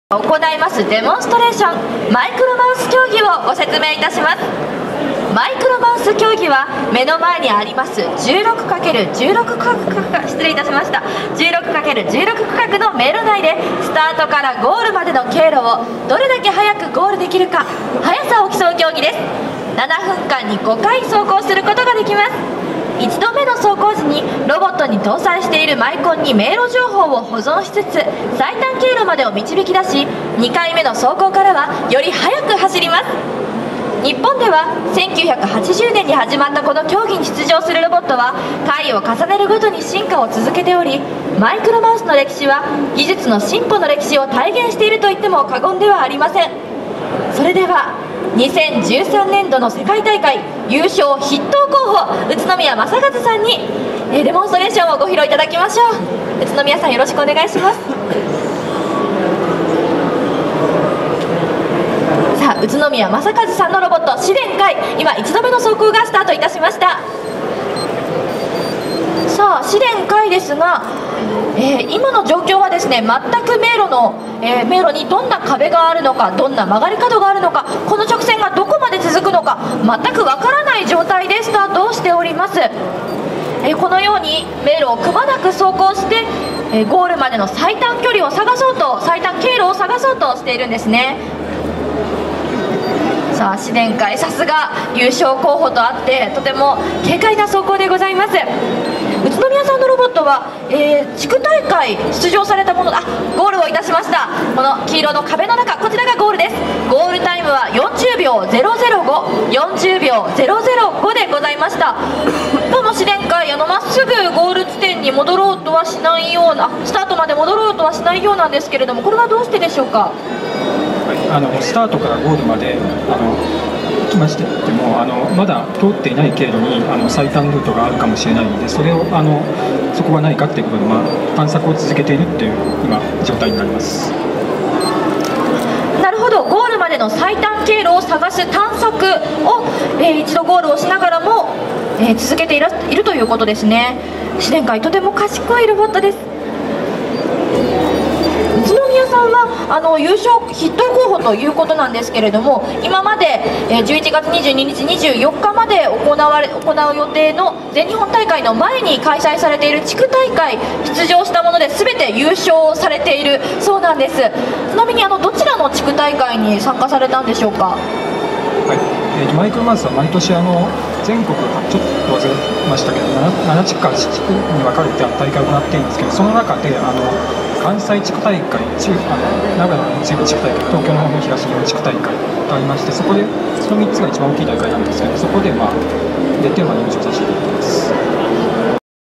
行いますデモンストレーションマイクロマウス競技をご説明いたします。マイクロマウス競技は目の前にあります 16×16 区画、失礼いたしました 16×16 区画の迷路内でスタートからゴールまでの経路をどれだけ早くゴールできるか、速さを競う競技です。7分間に5回走行することができます。1度目の走行時にロボットに搭載しているマイコンに迷路情報を保存しつつ最短経路までを導き出し、2回目の走行からはより速く走ります。日本では1980年に始まったこの競技に出場するロボットは回を重ねるごとに進化を続けており、マイクロマウスの歴史は技術の進歩の歴史を体現していると言っても過言ではありません。それでは2013年度の世界大会優勝筆頭候補宇都宮正和さんにデモンストレーションをご披露いただきましょう。宇都宮さん、よろしくお願いします。さあ、宇都宮正和さんのロボット試練会、今1度目の走行がスタートいたしました。さあ、試練会ですが、今の状況はですね、全く迷路にどんな壁があるのか、どんな曲がり角があるのか、この直線がどこまで続くのか全くわからない状態でスタートをしております。このように迷路をくまなく走行して、ゴールまでの最短距離を探そうと、最短経路を探そうとしているんですね。さあ、試練会、さすが優勝候補とあってとても軽快な走行でございます。宇都宮さんのロボットは、地区大会出場されたもの、ゴールをいたしました。この黄色の壁の中、こちらがゴールです。ゴールタイムは40秒005、40秒005でございました。どうも試練会、まっすぐゴール地点に戻ろうとはしないような、スタートまで戻ろうとはしないようなんですけれども、これはどうしてでしょうか。 スタートからゴールまで行きましてもまだ通っていない経路に最短ルートがあるかもしれないので、それをそこがないかということで、探索を続けているっていう今状態になります。 なるほど、ゴールまでの最短経路を探す探索を、一度ゴールをしながらも、続けているということですね。試練会、とても賢いロボットです。宇都宮さんは優勝筆頭候補ということなんですけれども、今まで11月22日24日まで行う予定の全日本大会の前に開催されている地区大会出場したもので全て優勝されているそうなんです。ちなみにどちらの地区大会に参加されたんでしょうか。 はい、マイクロマウスは毎年全国ちょっと忘れましたけど 7地区か8地区に分かれて大会を行っているんですけど、その中で関西地区大会、長野の中部地区大会、東京の方の東日本地区大会がありまして、その3つが一番大きい大会なんですけど、そこで出て優勝させていただきました。